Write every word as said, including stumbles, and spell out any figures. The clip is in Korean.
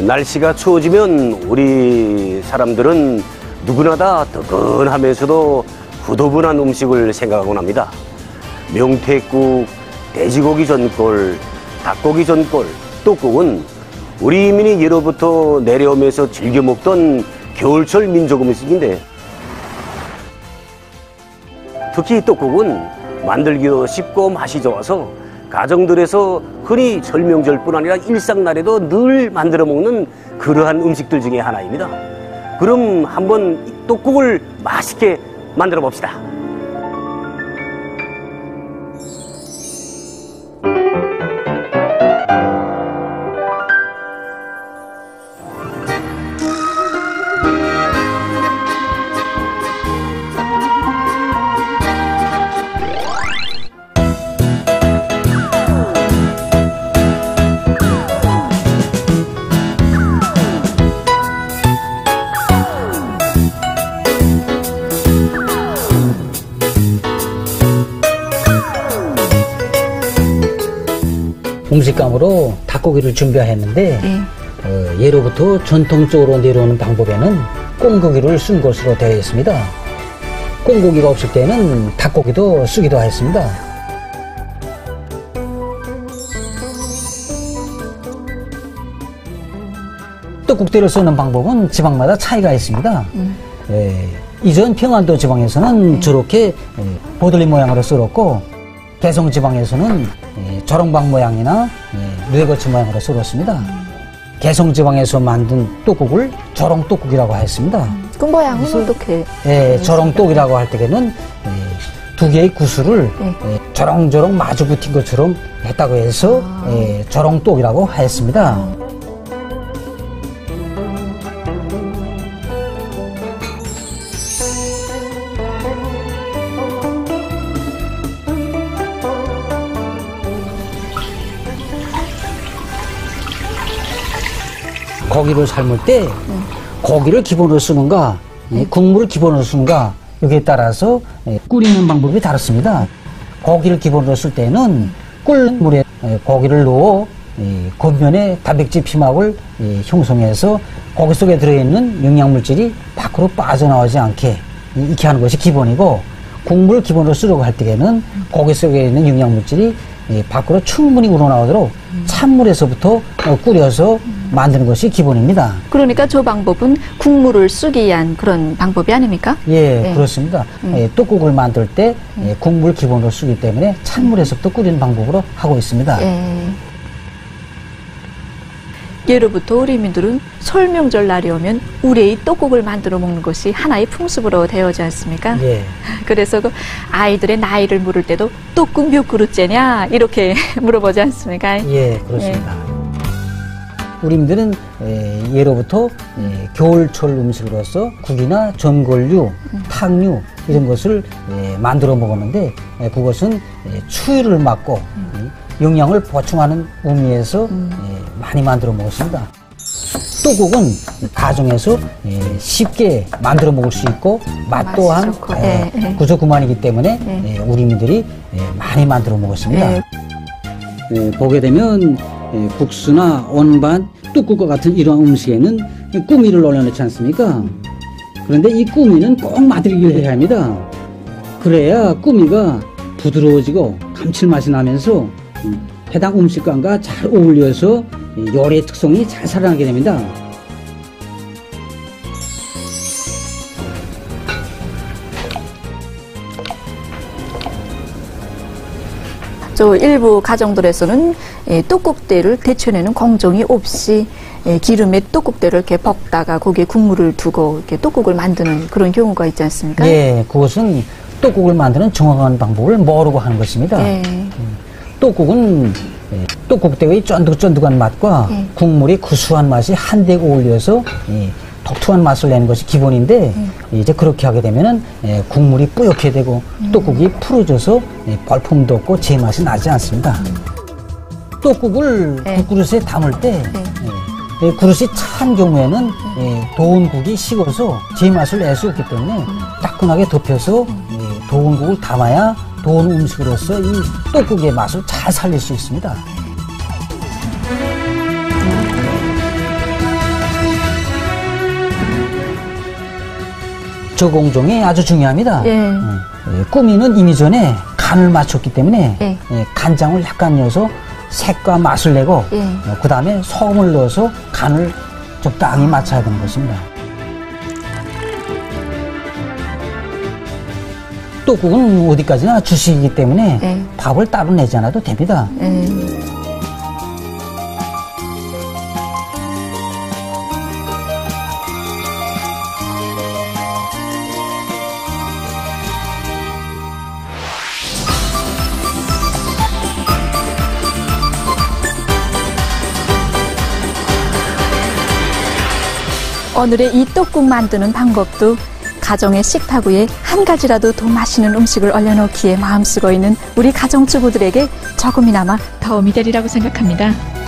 날씨가 추워지면 우리 사람들은 누구나 다 뜨끈하면서도 후두분한 음식을 생각하곤 합니다. 명태국, 돼지고기 전골, 닭고기 전골, 떡국은 우리 이민이 예로부터 내려오면서 즐겨 먹던 겨울철 민족 음식인데, 특히 떡국은 만들기도 쉽고 맛이 좋아서 가정들에서 흔히 설명절뿐 아니라 일상날에도 늘 만들어 먹는 그러한 음식들 중에 하나입니다. 그럼 한번 떡국을 맛있게 만들어 봅시다. 음식감으로 닭고기를 준비했는데 네. 어, 예로부터 전통적으로 내려오는 방법에는 꽁고기를 쓴 것으로 되어 있습니다. 꽁고기가 없을 때는 닭고기도 쓰기도 했습니다. 떡국대를 쓰는 방법은 지방마다 차이가 있습니다. 음. 에, 이전 평안도 지방에서는 네. 저렇게 에, 보들리 모양으로 썰었고, 개성 지방에서는 에, 저롱박 모양이나 에, 누에거치 모양으로 썰었습니다. 음. 개성 지방에서 만든 떡국을 저롱떡국이라고 했습니다. 음. 그 모양은 어떻게? 예, 저롱떡이라고 할 때에는 에, 두 개의 구슬을 네. 에, 저롱저롱 마주 붙인 것처럼 했다고 해서 아. 에, 저롱떡이라고 했습니다. 음. 고기를 삶을 때 음. 고기를 기본으로 쓰는가 음. 국물을 기본으로 쓰는가 여기에 따라서 끓이는 방법이 다릅니다. 고기를 기본으로 쓸 때는 끓는 물에 고기를 넣어 겉면에 단백질 피막을 형성해서 고기 속에 들어있는 영양물질이 밖으로 빠져나오지 않게 익게 하는 것이 기본이고, 국물을 기본으로 쓰려고 할 때에는 고기 속에 있는 영양물질이 밖으로 충분히 우러나오도록 찬물에서부터 끓여서 만드는 것이 기본입니다. 그러니까 저 방법은 국물을 쓰기 위한 그런 방법이 아닙니까? 예, 네. 그렇습니다. 음. 예, 떡국을 만들 때 음. 예, 국물 기본으로 쓰기 때문에 찬물에서부터 끓이는 방법으로 하고 있습니다. 예. 예로부터 우리 민들은 설명절 날이 오면 우레의 떡국을 만들어 먹는 것이 하나의 풍습으로 되어지 않습니까? 예. 그래서 그 아이들의 나이를 물을 때도 떡국 몇 그릇째냐 이렇게 물어보지 않습니까? 예, 그렇습니다. 예. 우리민들은 예, 예로부터 예, 겨울철 음식으로서 국이나 전골류, 음. 탕류 이런 것을 예, 만들어 먹었는데 예, 그것은 예, 추위를 막고 음. 예, 영양을 보충하는 의미에서 음. 예, 많이 만들어 먹었습니다. 떡국은 가정에서 예, 쉽게 만들어 먹을 수 있고 맛 또한 예, 예. 구조구만이기 때문에 예. 예, 우리민들이 예, 많이 만들어 먹었습니다. 예. 예, 보게 되면 예, 국수나 온반, 떡국과 같은 이러한 음식에는 꾸미를 올려놓지 않습니까? 그런데 이 꾸미는 꼭 만들기를 해야 합니다. 그래야 꾸미가 부드러워지고 감칠맛이 나면서 해당 음식감과 잘 어울려서 요리의 특성이 잘 살아나게 됩니다. 저 일부 가정들에서는 예, 떡국대를 데쳐내는 공정이 없이 예, 기름에 떡국대를 이렇게 볶다가 거기에 국물을 두고 이렇게 떡국을 만드는 그런 경우가 있지 않습니까? 네, 그것은 떡국을 만드는 정확한 방법을 모르고 하는 것입니다. 예. 떡국은 예, 떡국대의 쫀득쫀득한 맛과 예. 국물이 구수한 맛이 한데 어울려서 예, 독특한 맛을 내는 것이 기본인데 예. 이제 그렇게 하게 되면은 예, 국물이 뿌옇게 되고 음. 떡국이 푸러져서 예, 벌품도 없고 제맛이 나지 않습니다. 음. 떡국을 예. 국그릇에 담을 때 예. 예, 그릇이 찬 경우에는 예, 더운 국이 식어서 제맛을 낼 수 없기 때문에 음. 따끈하게 덮여서 예, 더운 국을 담아야 더운 음식으로서 이 떡국의 맛을 잘 살릴 수 있습니다. 기초 공정이 아주 중요합니다. 예. 예, 꾸미는 이미 전에 간을 맞췄기 때문에 예. 예, 간장을 약간 넣어서 색과 맛을 내고 예. 어, 그 다음에 소금을 넣어서 간을 적당히 맞춰야 되는 것입니다. 떡국은 어디까지나 주식이기 때문에 예. 밥을 따로 내지 않아도 됩니다. 예. 오늘의 이 떡국 만드는 방법도 가정의 식탁 위에 한 가지라도 더 맛있는 음식을 올려놓기에 마음쓰고 있는 우리 가정주부들에게 조금이나마 도움이 되리라고 생각합니다.